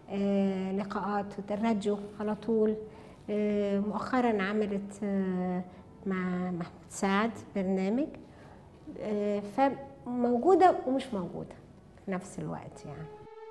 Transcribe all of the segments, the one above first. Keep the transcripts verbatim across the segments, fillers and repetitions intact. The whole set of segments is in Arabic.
آه، لقاءات الراديو على طول. آه، مؤخرا عملت آه، مع محمود سعد برنامج. آه، فموجودة ومش موجودة في نفس الوقت يعني.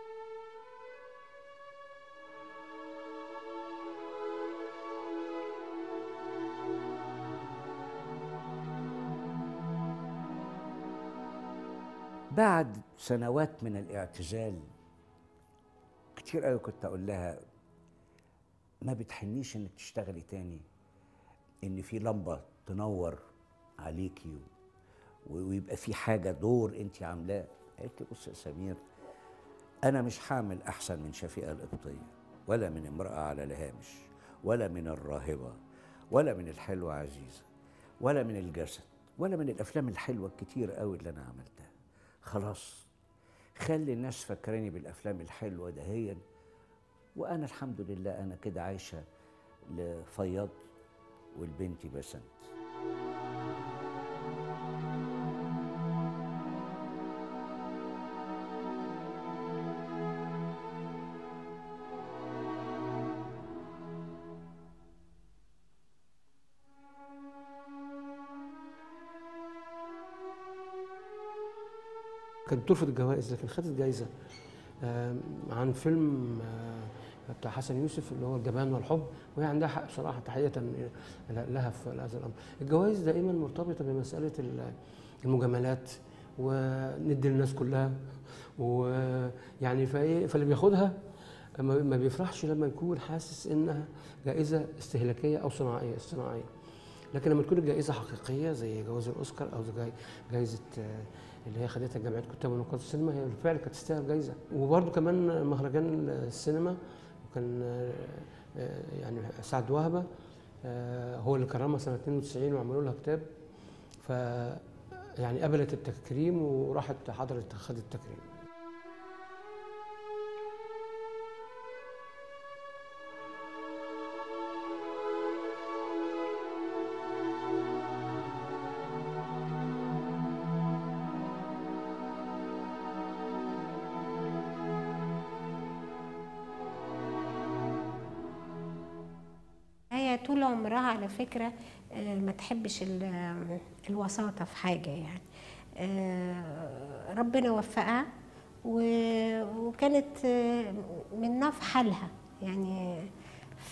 بعد سنوات من الاعتزال كتير قوي كنت اقول لها ما بتحنيش انك تشتغلي تاني، ان في لمبه تنور عليكي ويبقى في حاجه دور انت عاملاه. قالت لي بص يا سمير، انا مش هعمل احسن من شفيقه القبطيه، ولا من امراه على الهامش، ولا من الراهبه، ولا من الحلوه عزيزه، ولا من الجسد، ولا من الافلام الحلوه الكتير قوي اللي انا عملتها. خلاص خلي الناس فكراني بالافلام الحلوه دهيا، وانا الحمد لله انا كده عايشه لفياض والبنتي بسنت. كانت بترفض الجوائز لكن خدت جايزه عن فيلم بتاع حسن يوسف اللي هو الجبان والحب، وهي عندها حق بصراحه، تحيه لها في هذا الامر. الجوائز دائما مرتبطه بمساله المجاملات وندي للناس كلها، ويعني فاللي بياخدها ما بيفرحش لما يكون حاسس انها جائزه استهلاكيه او صناعيه اصطناعيه. لكن لما تكون الجائزه حقيقيه زي جوائز الاوسكار او زي جائزه اللي هي خدتها جمعيه كتاب ونقاد السينما، هي بالفعل كانت تستاهل جايزه. وبرده كمان مهرجان السينما، وكان يعني سعد وهبه هو اللي كرمها سنه اثنين وتسعين وعملوا لها كتاب، ف يعني قبلت التكريم وراحت حضرت خدت التكريم. هي طول عمرها على فكرة ما تحبش الوساطة في حاجة يعني. ربنا وفقها وكانت منها في حالها يعني. ف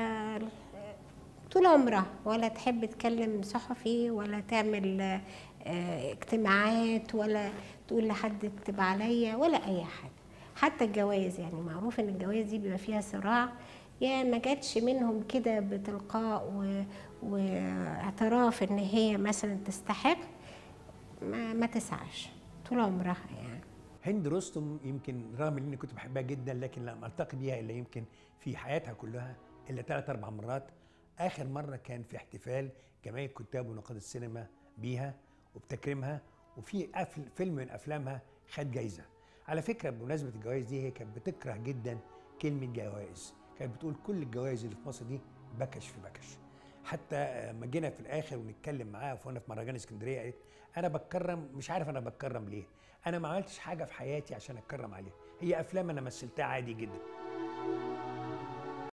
طول عمرها ولا تحب تكلم صحفي ولا تعمل اجتماعات ولا تقول لحد اكتب عليا ولا اي حاجة. حتى الجواز يعني معروف ان الجواز دي بيبقى فيها صراع، يا ما جاتش منهم كده بتلقاء و... واعتراف ان هي مثلا تستحق، ما, ما تسعاش طول عمرها يعني. هند رستم يمكن رغم اني كنت بحبها جدا لكن لم التقي بيها الا يمكن في حياتها كلها الا ثلاث اربع مرات. اخر مره كان في احتفال جمعيه كتاب ونقاد السينما بيها وبتكريمها، وفي فيلم من افلامها خد جايزه. على فكره بمناسبه الجوائز دي، هي كانت بتكره جدا كلمه جوائز، كانت بتقول كل الجوائز اللي في مصر دي بكش في بكش. حتى لما جينا في الاخر ونتكلم معاها وانا في مهرجان اسكندريه قالت انا بتكرم، مش عارف انا بتكرم ليه، انا ما عملتش حاجه في حياتي عشان اتكرم عليها، هي افلام انا مثلتها عادي جدا.